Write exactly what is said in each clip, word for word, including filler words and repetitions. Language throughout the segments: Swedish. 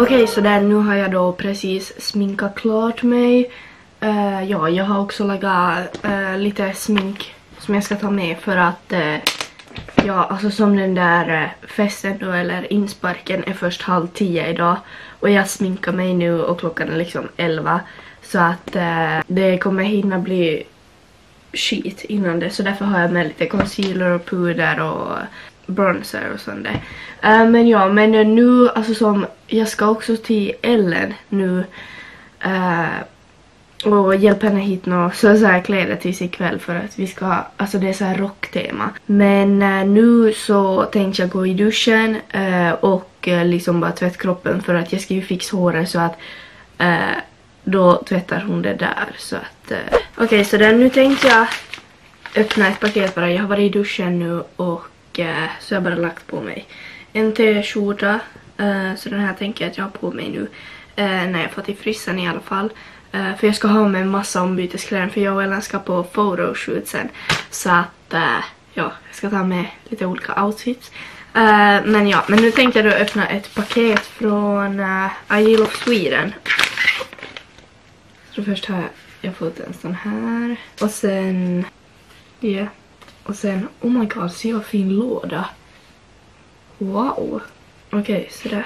Okej, så där nu har jag då precis sminkat klart mig. Uh, ja, jag har också lagat uh, lite smink som jag ska ta med för att uh, ja, alltså som den där uh, festen då, eller insparken är först halv tio idag. Och jag sminkar mig nu och klockan är liksom elva. Så att uh, det kommer hinna bli skit innan det. Så därför har jag med lite concealer och puder och bronzer och sånt där. Uh, men ja, men uh, nu, alltså som jag ska också till Ellen nu uh, och hjälpa henne hit några så, så här kläder tills ikväll för att vi ska, alltså det är så här rocktema. Men uh, nu så tänkte jag gå i duschen uh, och uh, liksom bara tvätta kroppen för att jag ska ju fixa håret så att uh, då tvättar hon det där så att uh, okej, okay, så där, nu tänkte jag öppna ett paket bara. Jag har varit i duschen nu och så jag har bara lagt på mig en t-skjorta, uh, så den här tänker jag att jag har på mig nu uh, när jag får till frissan i alla fall, uh, för jag ska ha med en massa ombyteskläder för jag och Ellen ska på photoshoot sen, så att uh, ja, jag ska ta med lite olika outfits, uh, men ja, men nu tänkte jag då öppna ett paket från uh, I Love Sweden. Så först har jag, jag fått en sån här och sen ja yeah. Och sen, oh my god, se vad fin låda. Wow. Okej, okay, sådär.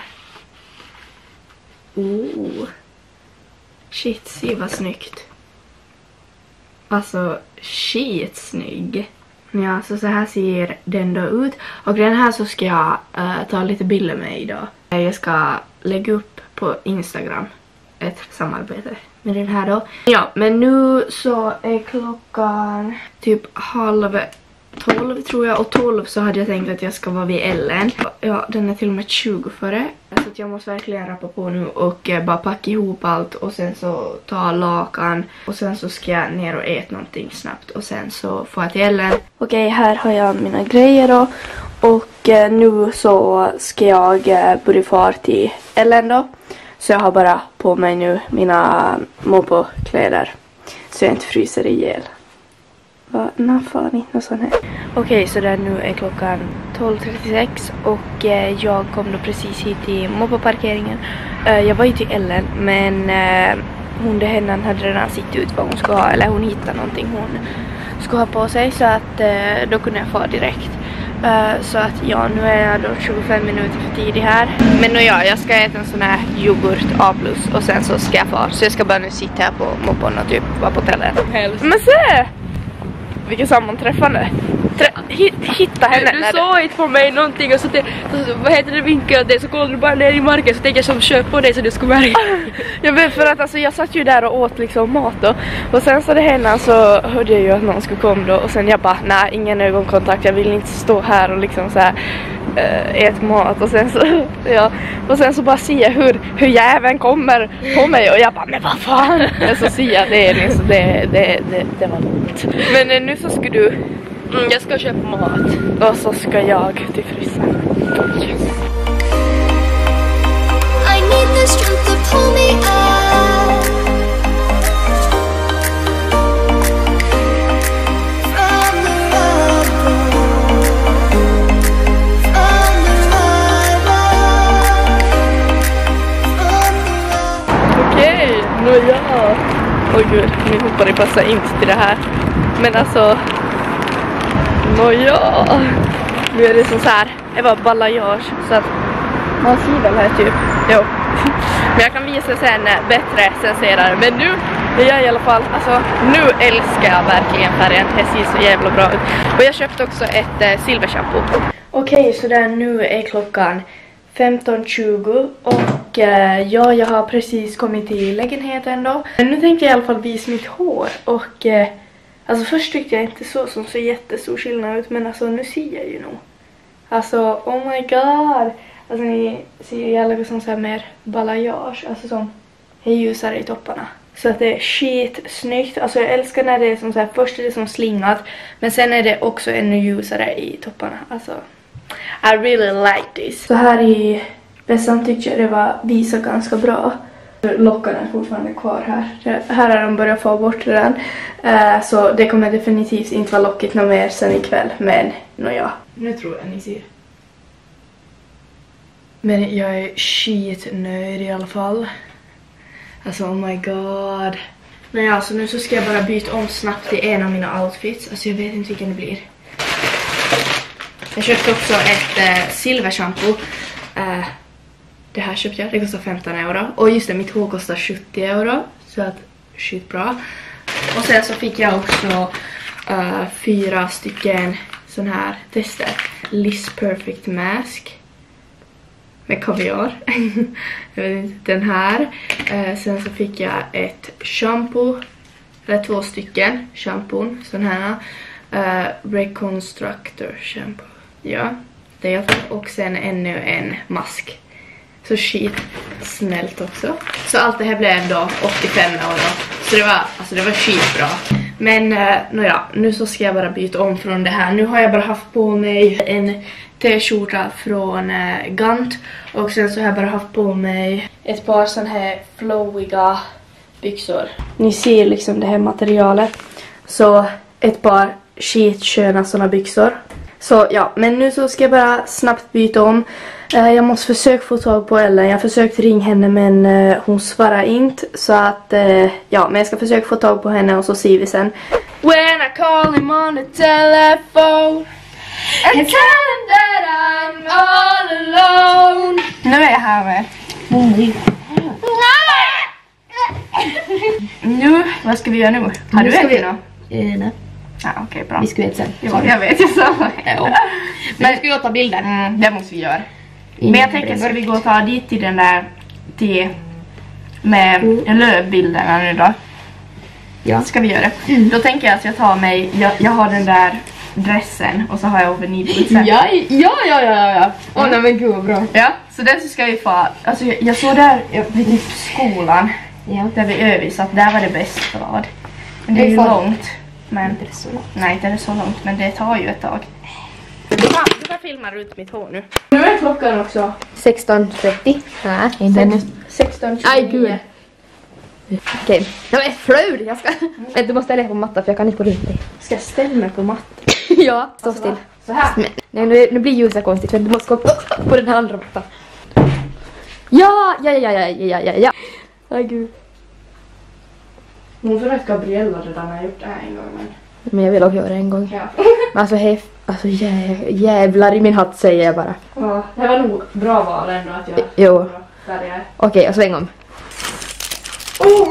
Oh. Shit, se vad snyggt. Alltså, shit snygg. Ja, så så här ser den då ut. Och den här så ska jag uh, ta lite bilder med idag. Jag ska lägga upp på Instagram ett samarbete med den här då. Ja, men nu så är klockan typ halv tolv tror jag, och tolv så hade jag tänkt att jag ska vara vid Ellen. Ja, den är till och med tjugo före. Så att jag måste verkligen rappa på nu och eh, bara packa ihop allt och sen så ta lakan och sen så ska jag ner och äta någonting snabbt och sen så får jag till Ellen. Okej, här har jag mina grejer då och eh, nu så ska jag eh, börja fara till Ellen då. Så jag har bara på mig nu mina mopo-kläder så jag inte fryser ihjäl. Nej, fan inte något sånt här. Okej, okay, så där nu är klockan tolv trettiosex och eh, jag kom då precis hit till mobbarparkeringen. Eh, jag var ju till Ellen, men eh, hon det henne hade redan sitt ut vad hon ska ha, eller hon hittade någonting hon ska ha på sig, så att eh, då kunde jag få direkt. Uh, så att ja, nu är jag då tjugofem minuter för tidig här. Men nu ja, jag ska äta en sån här yoghurt A plus och sen så ska jag fara. Så jag ska bara nu sitta här på moppon och typ vara på hotellet. Men se! Vilket sammanträffande. Trä hitta henne. Du, du såg inte på mig någonting och så, det, så vad heter det, vinkade åt dig så kollade du bara ner i marken så tänkte jag som köp på dig så du skulle märka. Jag vet för att alltså, jag satt ju där och åt liksom mat då. Och sen så det hände så hörde jag ju att någon skulle komma då. Och sen jag bara, nej, ingen ögonkontakt. Jag vill inte stå här och liksom så här äh, ät mat. Och sen så, ja. Och sen så bara ser jag hur, hur jäveln kommer på mig. Och jag bara, men vad fan. Men så ser jag det, liksom, det, det, det, det var långt. Men äh, nu så ska du... Mm, jag ska köpa mat. Och så ska jag till frissan. Yes. I need the strength to pull me out from the rubble, from the rubble. Okej, nu är jag. Åh gud, min hoppar det passar inte till det här. Men alltså... Nåja, nu är det som så här, det var balayage så att man ser väl här typ, jo. Men jag kan visa sen bättre sen senare, men nu är jag i alla fall, alltså nu älskar jag verkligen färgen, det ser så jävla bra ut. Och jag köpte också ett äh, silvershampoo. Okej, så där nu är klockan femton tjugo och äh, ja, jag har precis kommit till lägenheten då. Men nu tänkte jag i alla fall visa mitt hår och... Äh, Alltså först tyckte jag inte så som så jättestor skillnad ut, men alltså nu ser jag ju nog. Alltså, oh my god. Alltså ni ser ju jävla som så här mer balayage, alltså som är ljusare i topparna. Så att det är skit snyggt. Alltså jag älskar när det är som så här, först är det som slingat, men sen är det också ännu ljusare i topparna. Alltså, I really like this. Så här i vässan tyckte jag det var visa ganska bra. Lockarna är fortfarande kvar här. Här har de börjat få bort den. Uh, så det kommer definitivt inte vara lockigt något mer sen ikväll. Men, nåja. Nu tror jag ni ser. Men jag är skitnöjd i alla fall. Alltså oh my god. Men ja, så nu så ska jag bara byta om snabbt i en av mina outfits. Alltså jag vet inte vilken det blir. Jag köpte också ett äh, silvershampoo. Äh, det här köpte jag, det kostar femton euro. Och just det, mitt hår kostar sjuttio euro. Så att, skitbra. Och sen så fick jag också äh, fyra stycken sån här tester. Liss Perfect Mask. Med kaviar. Jag vet inte, den här. Äh, sen så fick jag ett shampoo. Eller två stycken shampoon. Sån här. Äh, Reconstructor shampoo. Ja, det är jag. Och sen ännu en mask. Så shit snällt också. Så allt det här blev då åttiofem euro. Så det var, alltså det var skitbra. Men äh, nåja, nu så ska jag bara byta om från det här. Nu har jag bara haft på mig en t-skjorta från äh, Gant. Och sen så har jag bara haft på mig ett par sån här flowiga byxor. Ni ser liksom det här materialet. Så ett par skitsköna såna byxor. Så ja, men nu så ska jag bara snabbt byta om. Uh, jag måste försöka få tag på Ellen. Jag har försökt ringa henne men uh, hon svarar inte. Så att, uh, ja, men jag ska försöka få tag på henne och så ser vi sen. When I call him on the telephone and tell him that I'm all alone. Nu är jag här med. Mm. Nu, vad ska vi göra nu? Har du ätit något? Eh, nej. Ja, okej, okay, bra. Vi ska äta sen. Ja, jag vet, jag sa. Ja. Men vi ska ju ta bilder. Mm, det måste vi göra. Men jag tänker, ska vi gå och ta dit till den där till med mm. lövbilderna nu då? Ja. Ska vi göra det? Mm. Då tänker jag att jag tar mig, jag, jag har den där dressen och så har jag overnibulsen. Ja, ja, ja, ja, ja. Åh, nej men gud vad bra. Ja, så den så ska vi få, alltså jag, jag såg där vid typ skolan, ja. Där vi övade, så att där var det bäst bad. Men det är ju långt. Men inte det så långt. Nej, inte är det så långt, men det tar ju ett tag. Du kan, du kan filma ut mitt hår nu. Nu är klockan också sexton trettio. Nej, inte ännu. sexton tjugonio. Aj, gud. Okej, jag är flöd. Jag ska... Mm. Du måste ställa dig på mattan för jag kan inte på runt dig. Ska jag ställa mig på mattan? Ja, stå alltså, still. Så här. Men, nej, nu, nu blir ljuset konstigt för du måste gå på den här andra mattan. Ja, ja, ja, ja, ja, ja, ja. Aj, gud. Hon tror att Gabriella redan har gjort det här en gång, men... Men jag vill också göra det en gång. Ja. Men alltså, hef, alltså jä, jävlar i min hatt säger jag bara. Ja, det var nog bra val ändå att jag... Jo. Okej, okay, och sväng om. Oh.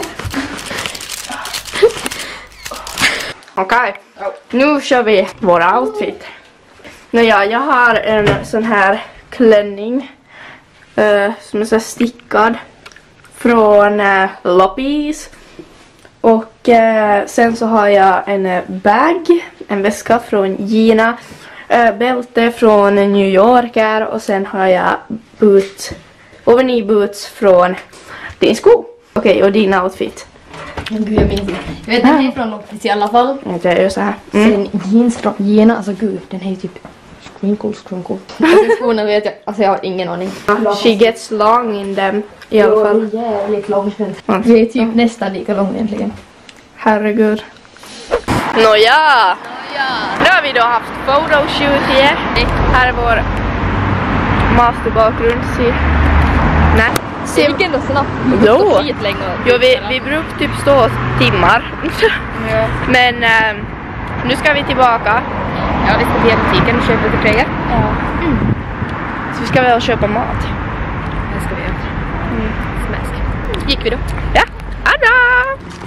Okej, okay. Nu kör vi våra outfit. Nu ja, jag har en sån här klänning uh, som är så stickad från uh, Loppis. Och uh, sen så har jag en uh, bag, en väska från Gina, uh, bälte från New Yorker och sen har jag boot, overknee boots från din sko. Okej, okay, och din outfit. Gud, jag minns inte. Jag vet att det är från Loppis i alla fall. Det är ju så här. Mm. Sen jeans från Gina, alltså gud, den är ju typ skrunkol, skrunkol. Alltså skorna vet jag, alltså jag har ingen aning. She gets long in them i alla fall. Jo, jävligt lång. Mm. Det är typ mm. nästan lika lång egentligen. Herregud. Nåja! Nåja! Nu har vi då haft photoshoot här. Här är vår masterbakgrund. Nej. Det gick ändå snabbt. Jo, jo vi, vi brukar typ stå timmar. Ja. Men äh, nu ska vi tillbaka. Ja, vi ska till butiken och köpa lite grejer. Ja. Mm. Så vi ska väl köpa mat. Det ska vi göra. Mm. Smäsk. Gick vi då? Ja, Anna!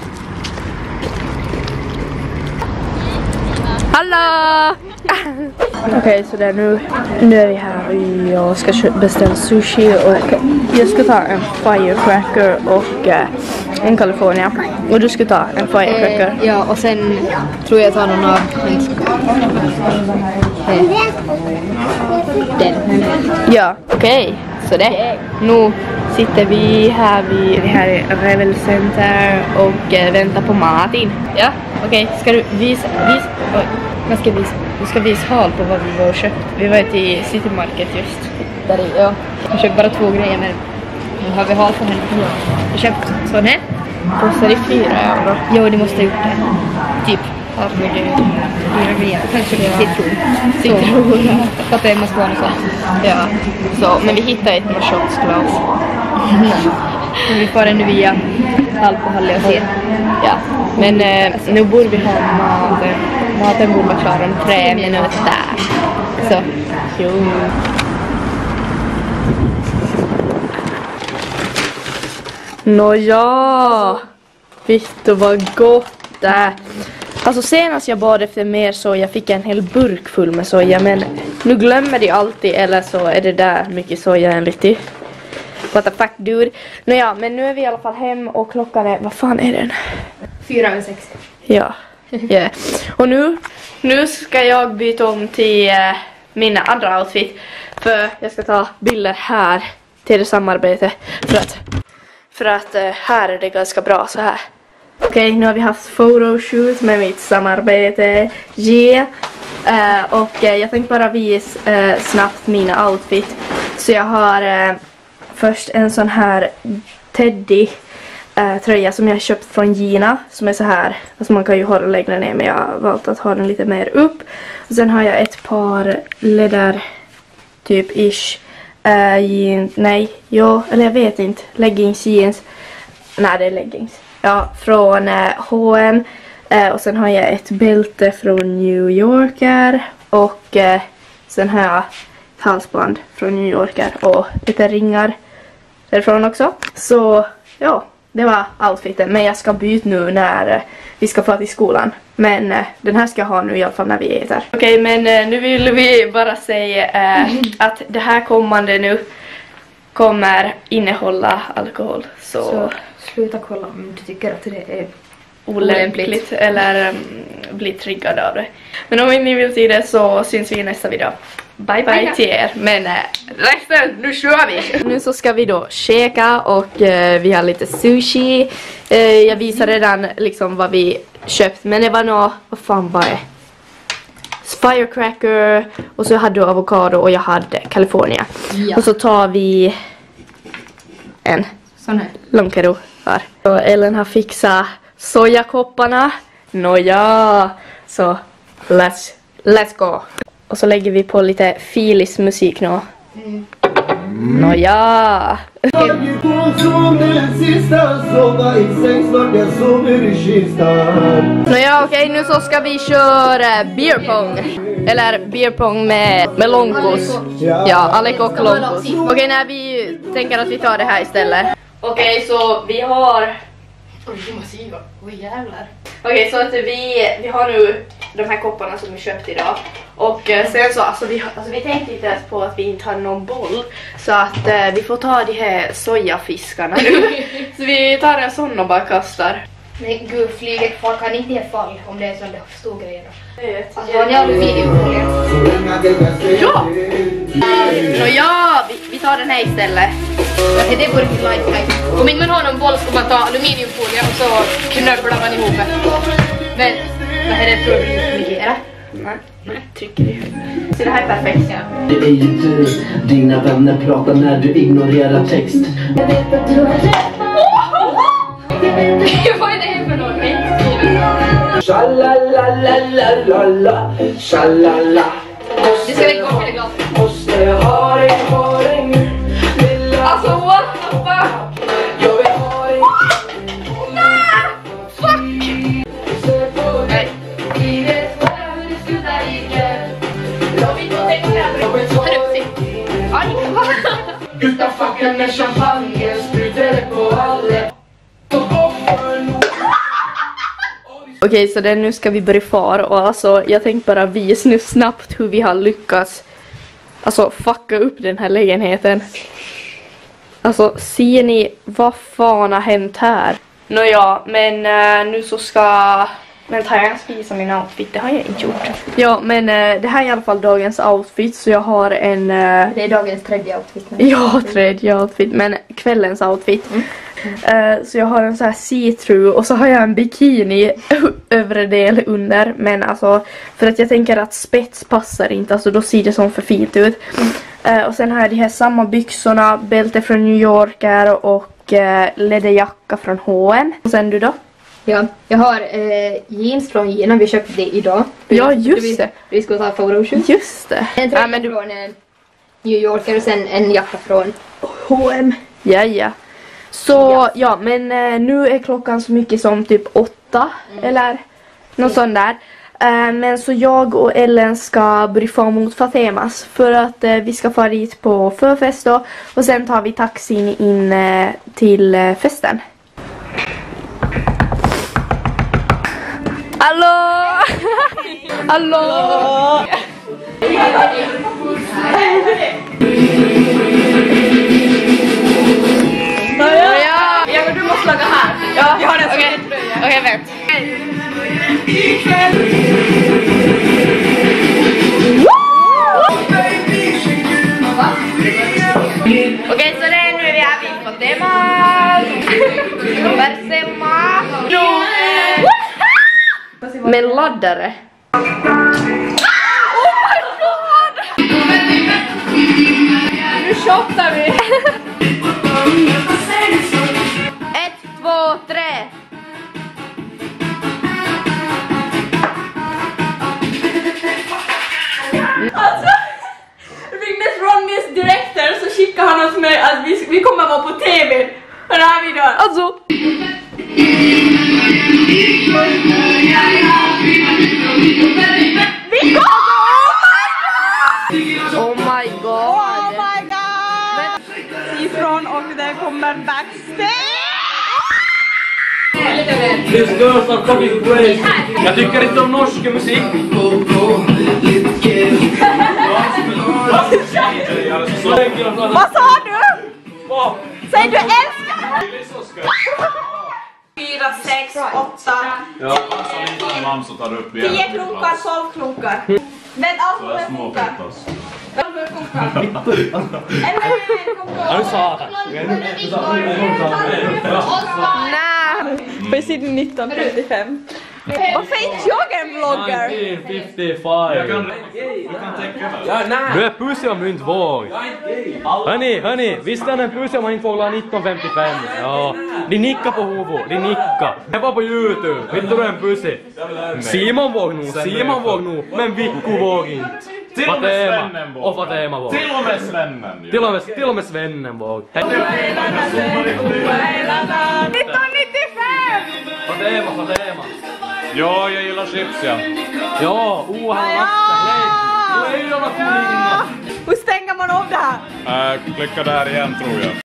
Hallå! Okej, okay, så det är nu, nu är vi här och jag ska beställa sushi och jag ska ta en firecracker och uh, en California. Och du ska ta en firecracker. Eh, ja, och sen tror jag tar någon av eh, den. Ja, okej. Okay. Så det. Nu sitter vi här vid det här Revel Center och uh, väntar på maten. Ja, okej. Okay. Ska du visa... visa oj. Vad ska vi visa? Du ska visa hal på vad vi var och köpt. Vi var ute i City Market just. Där är ja. Jag köpte bara två grejer men nu har vi hal på henne. Ja. Jag köpte sån här. Kostar det fyra euro. Jo, det måste ha gjort det. Typ. Herregud. Kanske det är citron. Citron. Kaffe i Moskva och sånt. Ja. Så, men vi hittade ett motionsglas. Men vi får ändå via alkohol och se. Ja. Men eh, nu borde vi ha maten. Maten borde vara klar om tre minuter. Så, jo. Nåja. Vittu vad gott det är. Alltså senast jag bad efter mer soja fick jag en hel burk full med soja. Men nu glömmer de alltid, eller så är det där mycket soja enligt dig. What the fuck dude. Nåja, men nu är vi i alla fall hem och klockan är, vad fan är den? Fyra över sex. Ja, yeah. Och nu, nu ska jag byta om till uh, mina andra outfit. För jag ska ta bilder här till det samarbete. För att, för att uh, här är det ganska bra så här. Okej, okay, nu har vi haft photoshoot med mitt samarbete. Yeah. Uh, och uh, jag tänkte bara visa uh, snabbt mina outfit. Så jag har uh, först en sån här Teddy uh, tröja som jag köpt från Gina. Som är så här, alltså man kan ju ha den längre ner men jag har valt att ha den lite mer upp. Och sen har jag ett par läder typ ish. Uh, jeans, nej, jo, eller jag vet inte. Leggings, jeans. Nej, det är leggings. Ja, från eh, H och M. Eh, och sen har jag ett bälte från New Yorker. Och eh, sen har jag ett halsband från New Yorker. Och lite ringar därifrån också. Så ja, det var outfiten. Men jag ska byta nu när eh, vi ska få till skolan. Men eh, den här ska jag ha nu i alla fall när vi äter. Okej, okay, men eh, nu vill vi bara säga eh, att det här kommande nu kommer innehålla alkohol. Så... Så. Sluta kolla om du tycker att det är olämpligt eller um, bli triggad av det. Men om ni vill se det så syns vi i nästa video. Bye bye, bye till er. Men äh, resten, nu kör vi! Nu så ska vi då käka och äh, vi har lite sushi. Äh, jag visar redan liksom vad vi köpt. Men det var nog, vad fan var det? Firecracker och så hade du avokado och jag hade California. Ja. Och så tar vi en sån här långkaro här. Och Ellen har fixat sojakopparna. Nåja, så let's, let's go. Och så lägger vi på lite Filis musik nu. Mm. Nåja. Nåja, okej, nu så ska vi köra beer pong. Eller beer pong med, med långkos. Ja, Alec och långkos. Okej, när vi tänker att vi tar det här istället. Okej, okay, så vi har... Oj, det måste ju vara... Oj, jävlar. Okej, okay, så att vi, vi har nu de här kopparna som vi köpt idag. Och eh, sen så, alltså vi, alltså vi tänkte inte ens på att vi inte har någon boll. Så att eh, vi får ta de här sojafiskarna nu. Så vi tar en sån och bara kastar. Men gud, flyget fall kan inte ge fall om det är sån där stor grej då. Jag vet. Alltså, har ni aldrig videofolien? Ja! Nå ja, vi, vi tar den här istället. Alltså, det är på riktigt lifetime. Om inte man har någon boll ska man ta aluminiumfolie och så knöpplar man ihop det. Men, vad är det för att Nej, nej, trycker det. Så det här är perfekt. Ja. Det är ju tur, dina vänner pratar när du ignorerar text. Jag vet att du har rätt. Vad är det här för något? Tjalalalalala, tjalala. Det ska lägga bort det glas. Måste ha dig, ha dig nu. Alltså what the fuck? Jag vill ha dig. Ah, fuck! Nej. Jag vill inte tänka på det. Aj! Gutta fucken med champagne, sprutar på alla. Okej, så det, nu ska vi börja far och alltså jag tänkte bara visa nu snabbt hur vi har lyckats alltså fucka upp den här lägenheten. Alltså ser ni vad fan har hänt här? Nåja, men uh, nu så ska... Vänta, jag ska visa min outfit, det har jag inte gjort. Ja, men uh, det här är i alla fall dagens outfit så jag har en... Uh... Det är dagens tredje outfit. Men... Ja, tredje outfit, men kvällens outfit. Mm. Uh, så jag har en så här see-through och så har jag en bikini övre del under. Men alltså, för att jag tänker att spets passar inte, alltså då ser det som för fint ut. Mm. Uh, och sen har jag de här samma byxorna, bälte från New Yorker och uh, läderjacka från H och M. Och sen du då? Ja, jag har eh, jeans från Gina, vi köpte det idag. Ja, just det. Vi, vi skulle ta photoshoot. Just det. En tröja Ja, men du... från eh, New Yorker och sen en jacka från H och M. Ja, ja. Så, ja, ja men eh, nu är klockan så mycket som typ åtta, mm. eller något sånt där. Eh, men så jag och Ellen ska börja få mot Fatemas för att eh, vi ska fara dit på förfest då. Och sen tar vi taxin in eh, till eh, festen. Hallå! Hallå! Ja, ja, men du måste laga här. Ja, jag har den. Okej, okej, vänt. Okej, så det är nu vi är vid Fatemas. Versema. Med laddare. Oh my god! Nu shottar vi. Ett, två, tre. Alltså, ringdes Ronnys direktor så skickade han oss med att vi, vi kommer vara på T V. Den här videon. Alltså. Vi går! Oh my god! Oh my god! Ifrån och det kommer backstage! These girls are fucking crazy. Jag tycker inte om norsk musik. Vad sa du? Säg du älskar! Fyra, sex, åtta. Ja, alltså lite man så tar du upp igen. Tio klunkar, tolv klunkar. Men allt Det är för små klunkar. fittos. Ja, du sa det. Nej! På sidan nitton femtiofem. Varför är inte jag en vlogger? nitton femtiofem. Jag kan, jag kan tänka mig. Ja, nej. Du är pussig om du inte vågar. Hörni, hörni, visst är det en pussig om man inte vågar nitton femtiofem? Ja, de nickar på huvudet, de nickar. Det var på YouTube, vet du du är en pussig? Simon vågar nog, Simon vågar nog, men Vikko vågar inte. Till och med Svennen vågar. Och Fatema vågar. Till och med Svennen. Till och med, till och med Svennen vågar. nitton nittiofem! Fatema, Fatema. Ja, jag gillar chips, ja. Ja, oh han har lagt det. Du är ju jävla kuninna. Hur stänger man av det här? Äh, klicka där igen tror jag.